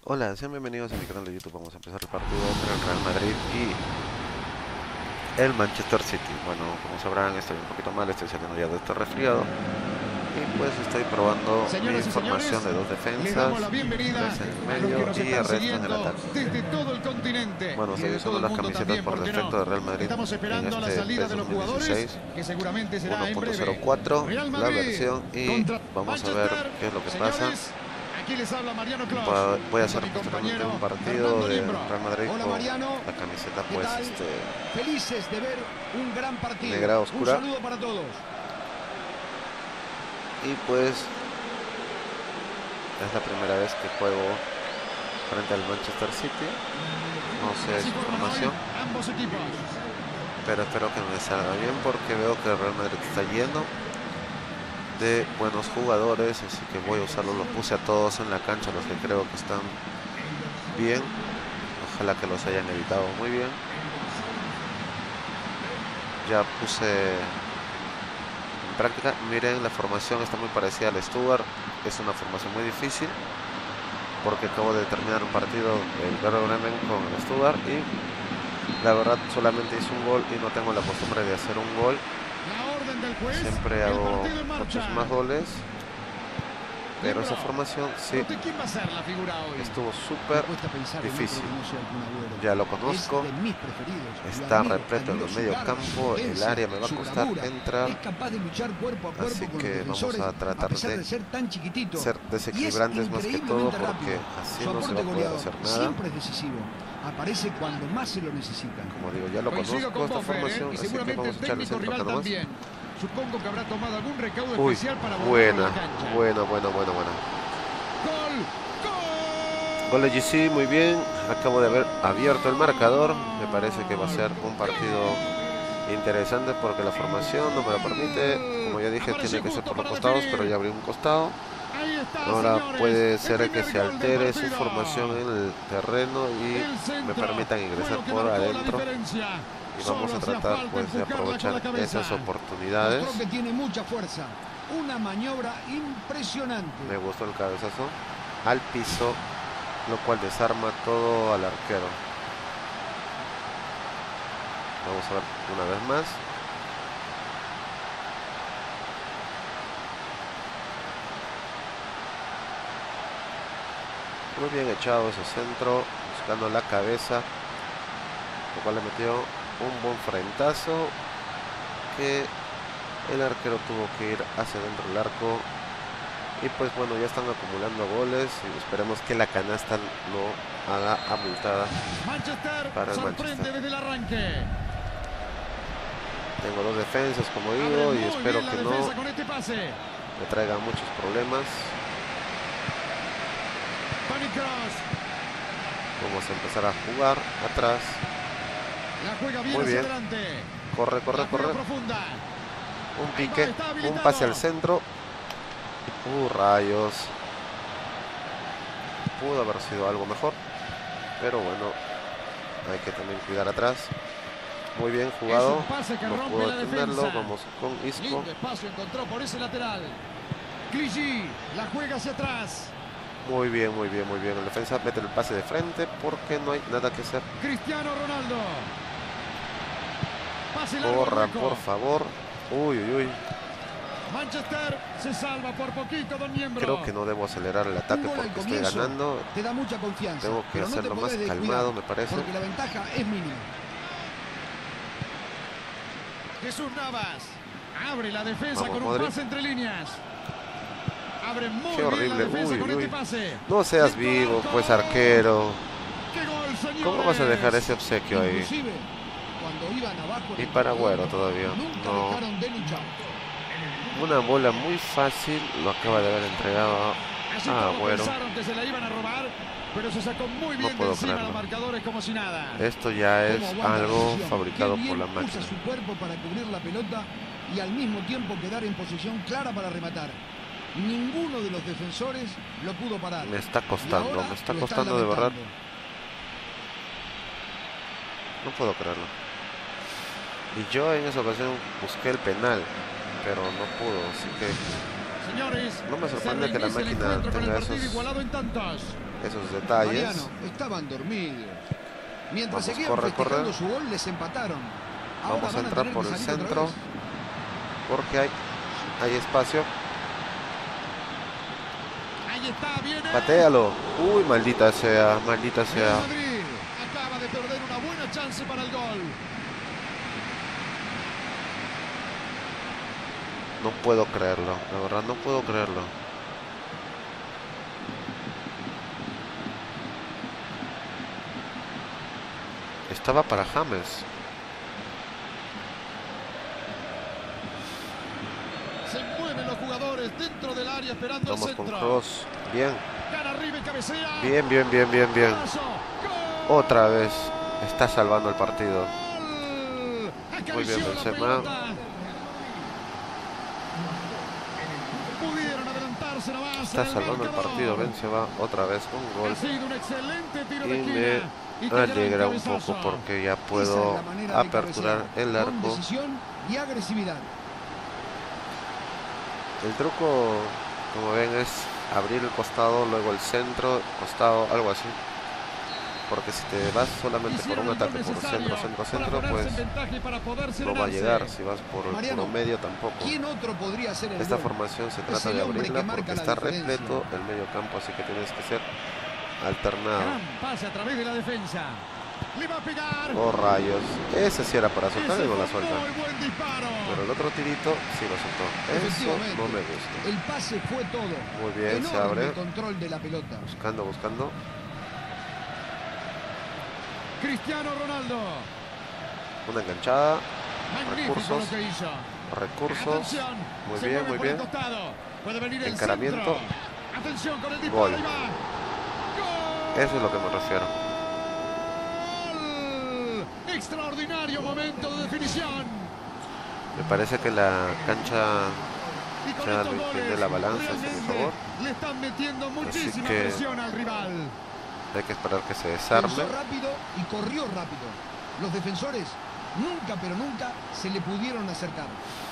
Hola, sean bienvenidos a mi canal de YouTube. Vamos a empezar el partido entre el Real Madrid y el Manchester City. Bueno, como sabrán, estoy un poquito mal, estoy saliendo ya de este resfriado. Y pues estoy probando mi Señoras y formación señores, de dos les defensas, damos la bienvenida tres en el a los que medio nos y el están resto en el siguiendo ataque. desde todo el continente Bueno, y estoy de todo usando el las mundo camisetas también, por ¿por qué no? defecto de Real Madrid Estamos en esperando a la este salida PES de los jugadores, 2016 que seguramente será en breve. 1.04 Real la Madrid versión y contra vamos a ver Manchester. qué es lo que pasa. Señores, aquí les habla Mariano Clos, Voy a junto a hacer mi posteriormente un compañero partido Fernando de Limbro. Real Madrid Hola con Mariano, la camiseta ¿qué pues tal? Felices de ver un gran partido. negra Un oscura. saludo para todos. Y pues es la primera vez que juego frente al Manchester City. No sé Así su forman formación, hoy ambos equipos. pero espero que me salga bien porque veo que el Real Madrid está lleno de buenos jugadores, así que voy a usarlos. Los puse a todos en la cancha, los que creo que están bien. Ojalá que los hayan editado muy bien. Ya puse en práctica. Miren, la formación está muy parecida al Stuttgart. Es una formación muy difícil porque acabo de terminar un partido del Werder Bremen con el Stuttgart y la verdad solamente hice un gol y no tengo la costumbre de hacer un gol. La orden del juez, Siempre el hago partido en marcha. muchos más goles, pero esa Limbro, formación sí ¿quién va a ser la figura hoy? estuvo súper difícil. Ya lo conozco, Es de mis preferidos. está Lo admiro, repleto en admiro el su medio garra, campo, su el potencia, área me va a su costar bravura. entrar, Es capaz de luchar cuerpo a cuerpo así con que los vamos defensores, a tratar pesar de de ser tan chiquitito. ser Y es desequilibrantes más que todo increíblemente porque rápido. así Su no se va aporte a poder goleador hacer nada. siempre es decisivo. Aparece cuando más se lo necesitan. Como digo, ya lo Coincido conozco con esta Bomber, formación, y así que seguramente vamos el a echarle técnico centro acá rival nomás. también. Supongo que habrá tomado algún recaudo Uy, especial para volver a buena, la cancha. buena. ¡Gol! ¡Gol! Gol de GC, muy bien. Acabo de haber abierto el marcador. Me parece que va a ser un partido interesante porque la formación no me lo permite. Como ya dije, tiene que ser por los costados, pero ya abrí un costado. Ahí está, Ahora señores, puede ser el que primer se gol del altere su partido. formación en el terreno y El centro me permitan fue ingresar lo que por marcó la adentro. diferencia. Y vamos Solo a hacía tratar falta pues de empujarla con la aprovechar cabeza. esas oportunidades. Mostró que tiene mucha fuerza. Una maniobra impresionante. Me gustó el cabezazo al piso, lo cual desarma todo al arquero. Vamos a ver una vez más. Muy bien echado ese centro, buscando la cabeza, lo cual le metió un buen frentazo que el arquero tuvo que ir hacia dentro del arco. Y pues bueno, ya están acumulando goles y esperemos que la canasta no haga abultada Manchester para el sorprende Manchester. desde el arranque. Tengo dos defensas, como Abre digo, y muy espero bien la que defensa no con este pase. me traiga muchos problemas. Toni Kroos. Vamos a empezar a jugar atrás. La juega bien Muy hacia bien. adelante. Corre. La juega profunda. Un Ahí va, pique, está un habilitado. pase al centro. Rayos. Pudo haber sido algo mejor, pero bueno, hay que también cuidar atrás. Muy bien jugado, Es un pase que no rompe pudo la detenerlo. defensa. Vamos con Isco. Lindo espacio encontró por ese lateral. Clichy la juega hacia atrás. Muy bien. El defensa mete el pase de frente porque no hay nada que hacer. Cristiano Ronaldo. Pase largo al Corran, hueco. por favor. Uy. Manchester se salva por poquito, don Miembro. Creo que no debo acelerar el ataque Un gol al porque estoy comienzo ganando. te da mucha confianza. Tengo que pero no te hacerlo más podés descuidar, calmado, me parece. Porque la ventaja es mínima. Jesús Navas abre la defensa Vamos, con un Modric. pase entre líneas. Abre muy Qué bien horrible. la defensa con Uy. este pase. No seas Centro vivo, al pues arco. arquero. ¡Qué gol, señores! ¿Cómo vas a dejar ese obsequio ahí? Inclusive, cuando iban abajo en Y el para marcador, Agüero todavía. nunca No. dejaron de luchar. Una bola muy fácil, lo acaba de haber entregado Así a todos Agüero. pensaron que se la iban a robar, pero se sacó muy bien de puedo encima creerlo. los marcadores como si nada. Esto ya es Cómo aguanta la algo presión. fabricado Qué por bien la máquina. usa su cuerpo para cubrir la pelota y al mismo tiempo quedar en posición clara para rematar. Ninguno de los defensores lo pudo parar. Me está Y costando, ahora me está lo están costando de verdad. lamentando. No puedo creerlo. Y yo en esa ocasión busqué el penal, pero no pudo, así que Señores, no me sorprende se que la reinicia el máquina encuentro con el tenga partido esos igualado en tantos. esos detalles. Mariano, estaban dormidos. Mientras Vamos, seguían corre, festejando corre. su gol, les empataron. Ahora Vamos a van entrar tener por que el salir otra centro, vez. porque hay espacio. Ahí está, viene. Patéalo. Uy, maldita sea, maldita Real sea. Madrid acaba de perder una buena chance para el gol. No puedo creerlo, la verdad no puedo creerlo. Estaba para James. Se mueven los jugadores dentro del área esperando el Vamos con centro. Kroos. Bien, Cara arriba y cabecea. bien, bien, bien, bien, bien. Paso. ¡Gol! Otra vez está salvando el partido. Gol. Muy Acarició bien, la Benzema. pelota. Pudieron adelantarse nomás Está en el salvando el marcador. partido. Benzema otra vez con Ha gol. sido un excelente tiro de Y esquina. me Y qué gran alegra un cabezazo. poco porque ya Esa es puedo la manera de aperturar cabecear, el con arco. decisión y agresividad. El truco, como ven, es abrir el costado, luego el centro, costado, algo así. Porque si te vas solamente por Hicieron un el gol ataque por necesario centro, centro, para centro, ponerse pues en ventaja y para poder no va a serenarse. llegar. Si vas por Mariano, puro medio, tampoco. ¿Quién otro podría hacer el Esta gol? formación se Es trata el de hombre abrirla que marca porque la está diferencia. repleto el medio campo, así que tienes que ser alternado. Gran pase a través de la defensa. Le va a pegar. Oh, rayos. Ese sí era para soltar Ese y no la fue suelta. muy buen disparo. Pero el otro tirito sí lo soltó. Eso Efectivamente. no me gusta. El pase fue todo. Muy bien, se Enorme abre. control de la pelota. Buscando, buscando. Cristiano Ronaldo. Una enganchada. Magnífico Recursos. lo que hizo. Recursos. Atención. Muy Se bien, mueve muy por el bien. costado. Puede venir el Encaramiento. centro. Atención con el disparo. Gol. Ahí va. ¡Gol! Eso es lo que me refiero. ¡Gol! Extraordinario momento de definición. Me parece que la cancha Y con Charlie estos goles, tiene la balanza a su realmente favor. le están metiendo muchísima que presión al rival. hay que esperar que se desarme. Pensó rápido y corrió rápido. Los defensores nunca, pero nunca se le pudieron acercar.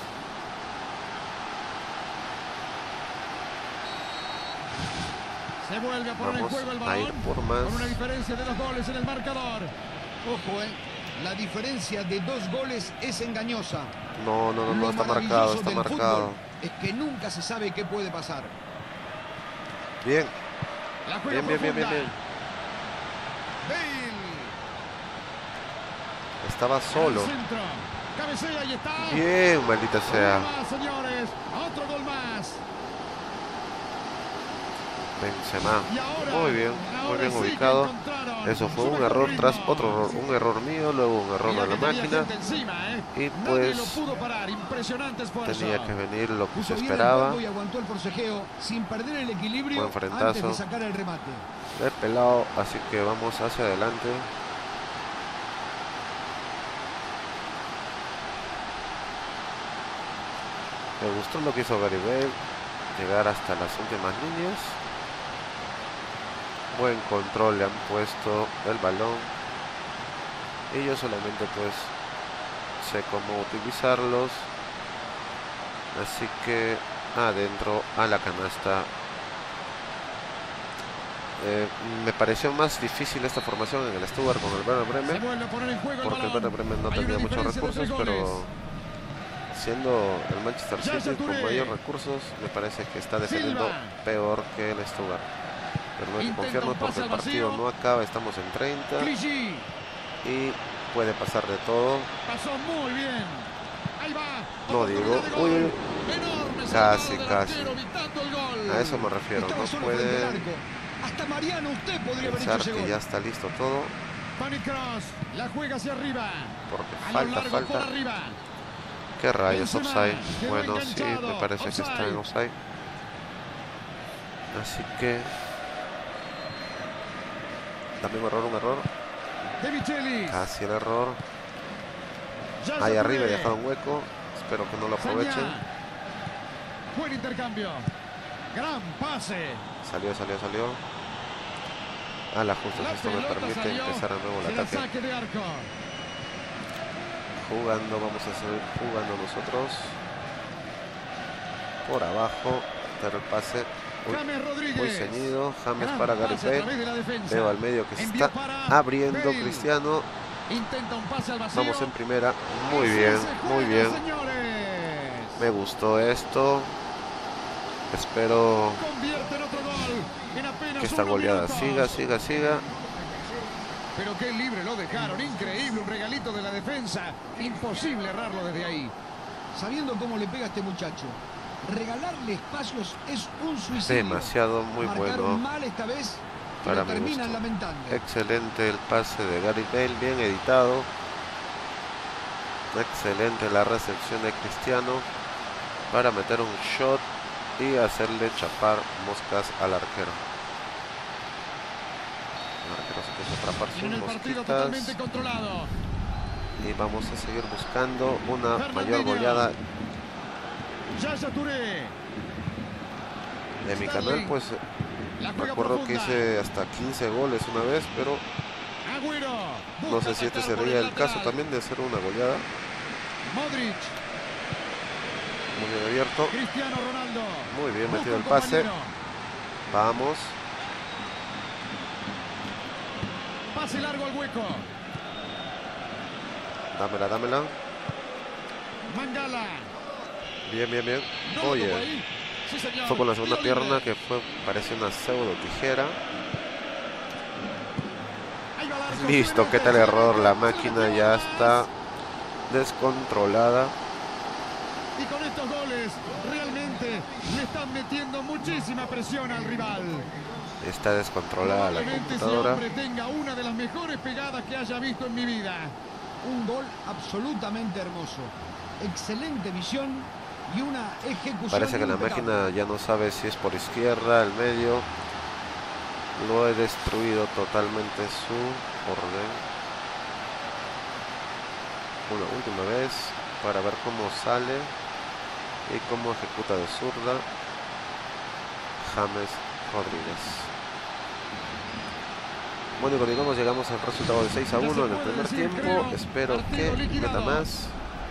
Se vuelve a poner en Vamos juego el a ir balón. por más. Con una diferencia de 2 goles en el marcador. Ojo, la diferencia de 2 goles es engañosa. No, no, no, no, Lo está marcado, maravilloso está del marcado. fútbol es que nunca se sabe qué puede pasar. Bien, La juega bien, bien, bien, bien, profunda. bien. Bale. Estaba solo. Al centro. Cabecea y está. Bien, maldita sea. Uno más, señores. Otro gol más. Benzema. Y ahora, Muy bien ahora sí que ubicado. encontraron Eso fue su un mejor error ritmo. tras otro error. Un error mío, luego un error Mirá de la que tenía máquina. gente encima, Y Nadie pues lo pudo parar. Impresionante esfuerzo. tenía que venir lo que se Puso bien el esperaba. cuerpo y aguantó el forcejeo sin perder el equilibrio Buen frentazo. antes de sacar el remate. He pelado, así que vamos hacia adelante. Me gustó lo que hizo Gareth Bale, llegar hasta las últimas líneas. Buen control le han puesto el balón. Y yo solamente pues sé cómo utilizarlos. Así que adentro a la canasta. Me pareció más difícil esta formación en el Stuttgart con el Werder Se Bremen, vuelve a poner en juego el porque el balón. Werder Bremen no Hay tenía una muchos diferencia de 3 recursos, goles. pero siendo el Manchester Yaya City con Touré. mayor recursos, me parece que está defendiendo Silva. peor que el Stuttgart. Pero no hay que Intenta confiarnos un porque pase el al partido vacío. no acaba, estamos en 30 Clichy. y puede pasar de todo. Pasó muy bien. Ahí va. No Oportunidad digo, de gol. uy, uy. Enorme Casi, salvado del casi. arquero, evitando el gol. A eso me refiero, Estaba no solo frente al puede arco. Hasta Mariano usted podría haber hecho pensar ese que gol. ya está listo todo, Toni Kroos la juega hacia arriba. porque A lo falta, largo por falta. arriba. ¿Qué rayos? Benzema, Offside. quedó Bueno, sí, enganchado. me parece que está en offside. Así que también un error. De Michelis. Casi el error. Yaya Ahí arriba he Touré. dejado un hueco. Espero que no lo aprovechen. Sañá. Buen intercambio. Gran pase. Salió. A la justa, La esto me pelota permite salió. empezar de nuevo el Será ataque. saque de arco. Jugando, vamos a seguir jugando nosotros. Por abajo, pero el pase James Rodríguez. Muy ceñido. James Gran para Gareth pase a Bale. través de la defensa. Veo al medio que se Envió está para abriendo Bale. Cristiano. Intenta un pase al vacío. Vamos en primera. Muy Así bien, se muy juega, bien. señores. Me gustó esto. Espero Convierte en otro gol en apenas que esta unos goleada minutos. siga. Pero qué libre lo dejaron. Increíble, un regalito de la defensa. Imposible errarlo desde ahí. Sabiendo cómo le pega a este muchacho, regalarle espacios es un suicidio. Demasiado muy Marcaron bueno mal esta vez y para lo mi terminan gusto. lamentando. Excelente el pase de Gareth Bale, bien editado. Excelente la recepción de Cristiano para meter un shot y hacerle chapar moscas al arquero. El arquero se empieza a atrapar sus En el partido mosquitas. totalmente controlado. Y vamos a seguir buscando una mayor Fernandinho. goleada. Yaya Touré. De mi Sterling. canal, pues La juega recuerdo que profunda. hice hasta 15 goles una vez, pero Agüero. no Busca sé si este atacar por sería el lateral. caso también de hacer una goleada. Modric. Muy bien abierto, Cristiano Ronaldo. muy bien Busca metido un el pase. compañero. Vamos, Pase largo al hueco. dámela. Mangala. Bien. No lo tocó Oye, ahí. Sí, señor. fue con la segunda Tiro pierna libre. que parece una pseudo tijera. Ahí va el arco. Listo, qué tal error, la máquina ya está descontrolada. Y con estos goles realmente le están metiendo muchísima presión al rival. Está descontrolada la Probablemente ese computadora. hombre tenga una de las mejores pegadas que haya visto en mi vida. Un gol absolutamente hermoso. Excelente visión y una ejecución Parece que la impecable. máquina ya no sabe si es por izquierda, el medio. Lo he destruido totalmente su orden. Una última vez para ver cómo sale y cómo ejecuta de zurda James Rodríguez. Bueno, y continuamos, llegamos al resultado de 6-1 en el primer tiempo. Espero que meta más.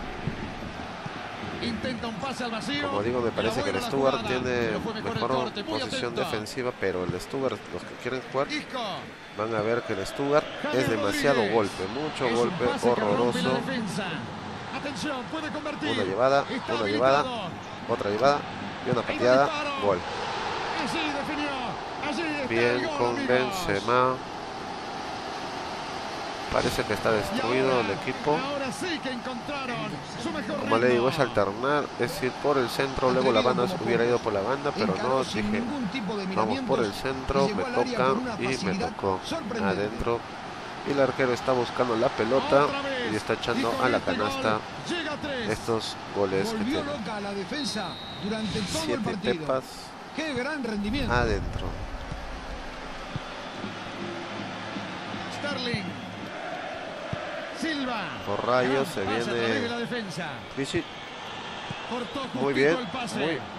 Intenta un pase al vacío. Como digo, me parece que el Buena la Stuttgart jugada, tiene pero fue mejor el mejor corte, muy posición atento. defensiva, pero el Stuttgart, los que quieren jugar, Isco. van a ver que el Stuttgart James es demasiado Rodríguez. golpe, mucho Es un golpe, pase que rompe la horroroso. defensa. Atención, puede convertir. Una llevada, Está una llevada, habilitado. otra llevada y una Ahí va el pateada, disparo. gol. Allí definió. Allí está el Bien gol, con amigos. Benzema. Parece que está Y destruido ahora, el equipo. ahora sí que encontraron su mejor Como le digo, es ritmo. alternar, es ir por el centro, luego la banda se hubiera ido por la banda, pero Encaró no, sin dije, ningún tipo de vamos por el miramientos centro, y llegó me al área toca con una y me facilidad tocó sorprendente. adentro. Y el arquero está buscando la pelota Otra vez. y está echando Y con a la este canasta gol llega a 3. estos goles que Volvió tiene. loca a la defensa durante todo el 7 partido. pepas ¡Qué gran rendimiento! adentro. Sterling. Silva. Por rayos se Gran pase a través de viene la defensa. Vichy. Cortó Muy justito bien, el pase.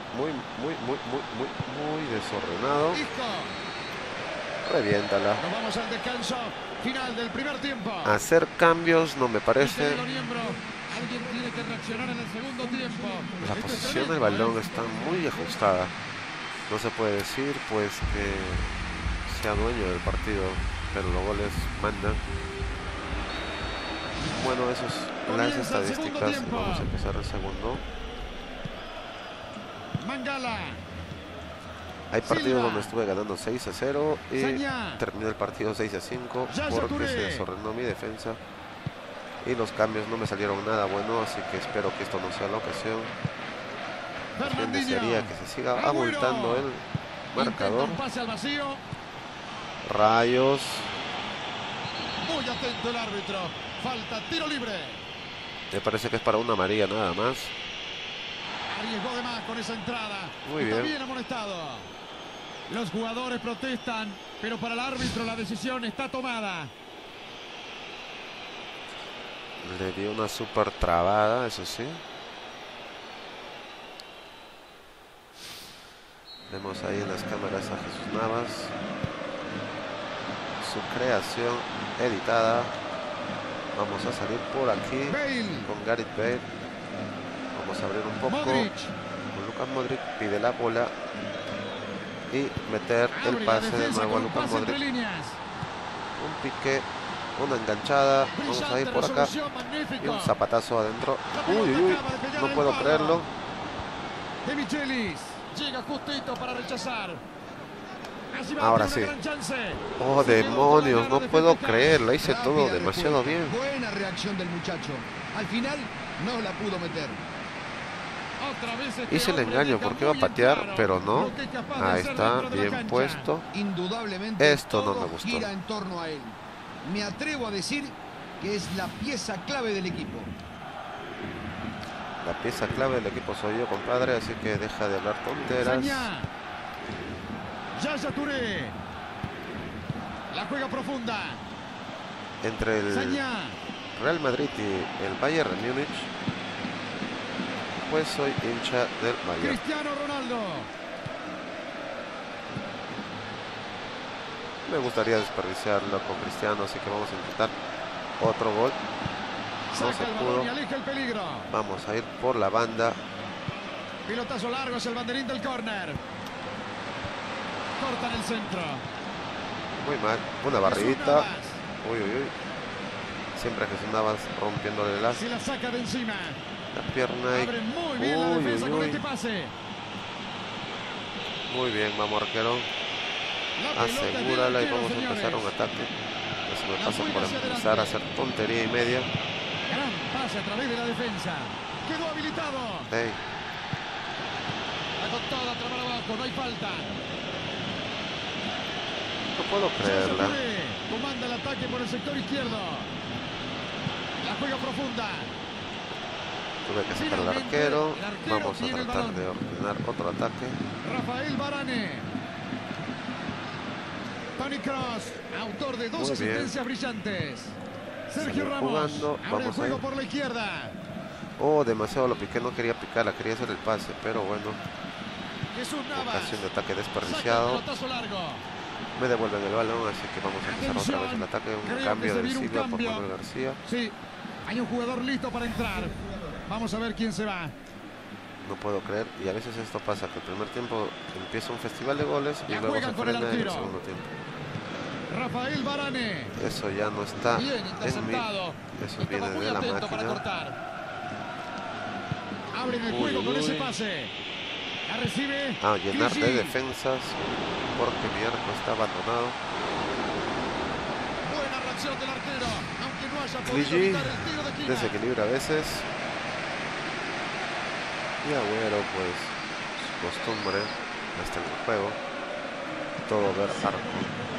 muy desordenado. Isco. Reviéntala. Nos vamos al descanso final del primer tiempo. Hacer cambios no me Mi parece. querido miembro, alguien tiene que reaccionar en el segundo tiempo. La Esto es posición del tremendo, balón ¿eh? está muy ajustada. No se puede decir pues que sea dueño del partido, pero los goles mandan. Bueno, eso es las Comienza el segundo estadísticas. tiempo. Vamos a empezar el segundo. Mangala. Hay partidos Silva. donde estuve ganando 6-0 y Sañá. terminé el partido 6-5 Yaya porque Touré. se desordenó mi defensa y los cambios no me salieron nada bueno, así que espero que esto no sea la ocasión. Más bien Fernandinho. desearía que se siga Agüero. abultando el marcador. Intenta un pase al vacío. Rayos. Muy atento el árbitro. Falta, tiro libre. Me parece que es para una amarilla nada más. Arriesgó de más con esa entrada. Muy Está bien. bien amonestado. Los jugadores protestan, pero para el árbitro la decisión está tomada. Le dio una super trabada, eso sí. Vemos ahí en las cámaras a Jesús Navas. Su creación editada. Vamos a salir por aquí Bale. con Gareth Bale. Vamos a abrir un poco. Modric. Con Lucas Modric pide la bola. y meter el Abre la pase de defensa nuevo a con un Lucas pase entre Modric. líneas. Un pique, una enganchada. Vamos a ir Brillante por acá. resolución, Y magnífico. un zapatazo adentro. La Uy, pelota uy, uy. acaba de pegar No al puedo palo. creerlo. De Michelis. Llega justito para rechazar. Así va, Ahora tiene sí. una gran chance. Oh, Se quedó con la demonios. gana No de puedo festejar. creer. La hice todo Rápida demasiado respuesta. bien. Buena reacción del muchacho. Al final no la pudo meter. Otra vez este Hice el hombre engaño deja porque iba a muy en patear, claro pero no. lo que es capaz de Ahí hacer está, dentro de la bien cancha. puesto. Indudablemente Esto no todo me gustó. gira en torno a él. Me atrevo a decir que es la pieza clave del equipo. La pieza clave del equipo soy yo, compadre, así que deja de hablar tonteras. Sañá. Yaya Touré. La juega profunda. Entre el Sañá. Real Madrid y el Bayern de Múnich, pues soy hincha del Bayern. Cristiano Ronaldo. Me gustaría desperdiciarlo con Cristiano, así que vamos a intentar otro gol. No Saca se el pudo. balón y aleja el peligro. Vamos a ir por la banda. Pilotazo largo es el banderín del córner. Cortan el centro. Muy mal. Una Jesús barridita. Navas. Uy, uy, uy. Siempre Jesús Navas rompiéndole la Se la saca de encima. pierna. Abre muy bien la Uy, defensa uy, con uy. este pase. Muy bien, vamos arquero. La pelota es del Asegúrala y arquero, vamos a señores. empezar un ataque. No se me La pasa juega por hacia empezar a adelante. hacer tontería y media. Gran pase a través de la defensa. Quedó habilitado. Ey, La con toda, trabar abajo, no hay falta. no puedo Yaya creerla. Touré comanda el ataque por el sector izquierdo. La juega profunda. Tuve que sacar al Finalmente, arquero. el arquero Vamos a tiene el tratar balón. de ordenar otro ataque. Rafael Varane. Toni Kroos, autor de dos Muy bien. asistencias brillantes. Sergio Salió Ramos jugando, abre el vamos a juego ir. por la izquierda. Oh, demasiado lo piqué, no quería picarla, quería hacer el pase, pero bueno, Jesús Navas. ocasión de ataque Saca el desperdiciado. pelotazo largo. Me devuelven el balón, así que vamos a empezar otra vez el Atención, ataque. Un creo que cambio se de viene un Silva por cambio. Manuel García. Sí, hay un jugador listo para entrar. Vamos a ver quién se va. No puedo creer, y a veces esto pasa, que el primer tiempo empieza un festival de goles y Ya luego se juegan con el frena en el arquero. segundo tiempo. Rafael Varane. Eso ya no está Bien en mí, interceptado. eso Estaba viene muy de la atento para máquina. cortar. Abren el Uy, juego con uy. ese pase. La recibe. Ah, llenar de Clichy. defensas, porque mi arco está abandonado. Buena reacción del arquero. Aunque no haya podido Clichy evitar el tiro de esquina. desequilibra a veces. Y Agüero, pues, su costumbre, hasta en el juego, todo ver arco.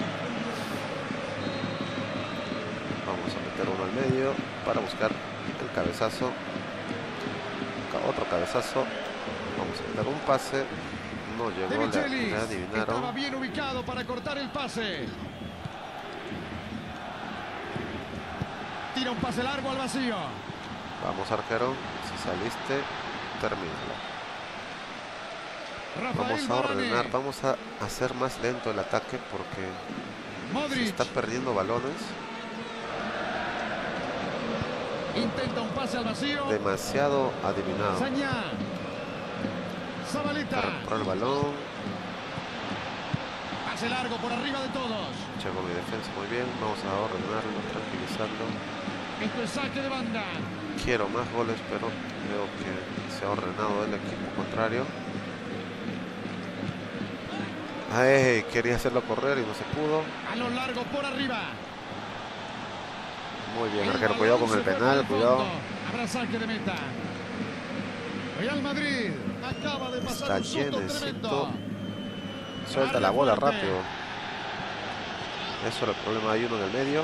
Vamos a meter uno al medio para buscar el cabezazo. Otro cabezazo. Vamos a meter un pase. No De llegó, Michelis. le Estaba adivinaron. bien ubicado para cortar el pase. Tira un pase largo al vacío. Vamos, arquero. Si saliste, termínalo. Rafael Vamos a ordenar, Varane. vamos a hacer más lento el ataque porque se Modric. está perdiendo balones. Intenta un pase al vacío. Demasiado adivinado. Sañá. Zabaleta. Recuperó el balón. Pase largo por arriba de todos. Checo mi defensa muy bien. Vamos a ordenarlo, tranquilizarlo. Esto es saque de banda. Quiero más goles, pero veo que se ha ordenado el equipo contrario. Ay, quería hacerlo correr y no se pudo. A lo largo por arriba. Muy bien, El arquero, balón cuidado con se el fue por penal, el cuidado. fondo. Habrá saque de meta. Real Madrid acaba de pasar Está un susto llenecito. tremendo. Suelta la Arde bola fuerte. rápido. Eso era el problema, hay uno en el medio.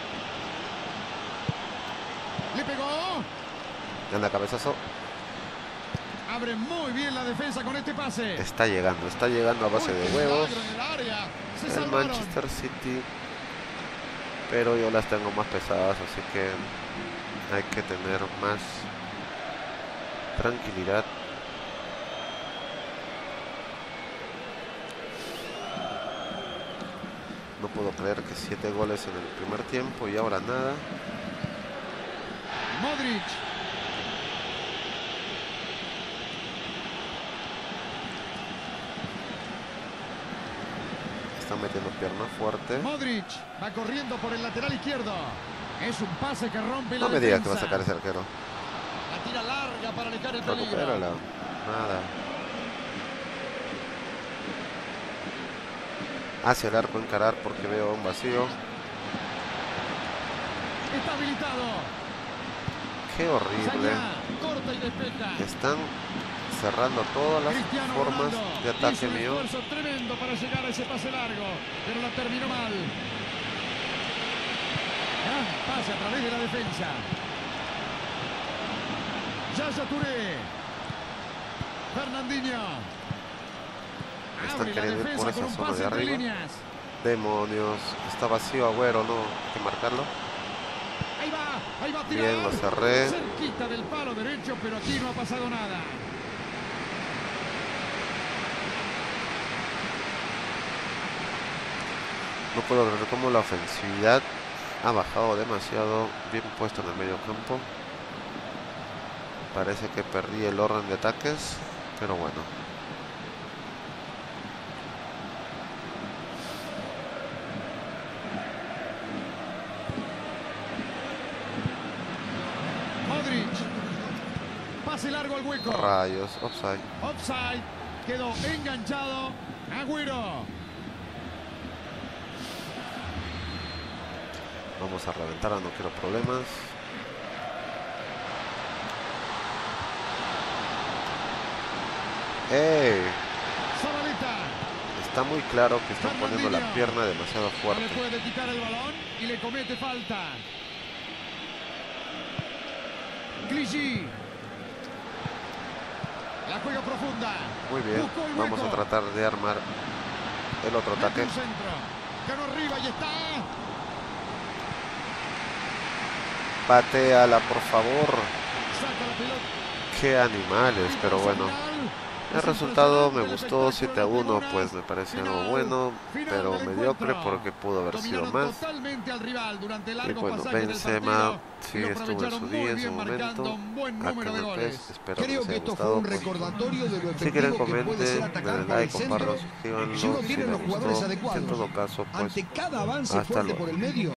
Le pegó. Anda, cabezazo. Abre muy bien la defensa con este pase. Está llegando a base Uy, de qué huevos. milagro en el área. Se El salvaron. Manchester City. Pero yo las tengo más pesadas, así que hay que tener más tranquilidad. No puedo creer que 7 goles en el primer tiempo y ahora nada. Modric. están metiendo pierna fuerte. Modric va corriendo por el lateral izquierdo. Es un pase que rompe la No me digas defensa. que va a sacar ese arquero. La tira larga para alejar el peligro. Recupérala. Nada. Hacia el arco encarar porque veo un vacío. Está habilitado. Qué horrible. Sañá, corta y despeja. Están cerrando todas las Cristiano formas Ronaldo de ataque hizo un mío. esfuerzo tremendo para llegar a ese pase largo, pero la terminó mal. Gran pase a través de la defensa. Yaya Touré. Fernandinho. Están Abre la queriendo ir defensa por con esa un zona pase de entre arriba. líneas. Demonios. Está vacío Agüero, no. Hay que marcarlo. Ahí va a tirar. Bien, lo cerré. Cerquita del palo derecho, pero aquí no ha pasado nada. No puedo ver cómo la ofensividad ha bajado demasiado. Bien puesto en el medio campo. Parece que perdí el orden de ataques, pero bueno. Modric. Pase largo al hueco. Rayos, offside. Offside. Quedó enganchado. Agüero. Vamos a reventar, no quiero problemas. ¡Ey! Zabaleta. Está muy claro que están poniendo la pierna demasiado No le fuerte. puede quitar el balón y le comete falta. Clichy. La juega profunda. Muy bien, Buscó el vamos a hueco. tratar de armar el otro Mete ataque. un centro. Ganó arriba y está. Pateala, por favor. Saca la pelota. Qué animales, pero bueno. El resultado me gustó, 7-1, pues me parece algo bueno, pero mediocre porque pudo haber sido más. Y bueno, Benzema sí estuvo en su día, en su momento. Acá en el PES, espero que Creo les que haya esto fue gustado. un Pues, recordatorio de lo si quieren efectivo que puede ser comenten, atacar denle por el like, centro. compartan, Y si suscríbanlo uno si tiene les los jugadores gustó. adecuados, En todo caso, pues ante cada avance hasta fuerte luego. por el medio,